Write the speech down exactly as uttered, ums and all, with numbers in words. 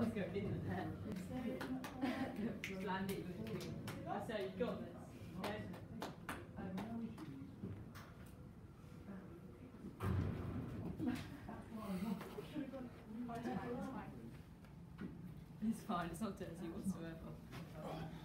was going in there. Just land it with you. I say you got this. Yeah. It's fine, it's not dirty whatsoever.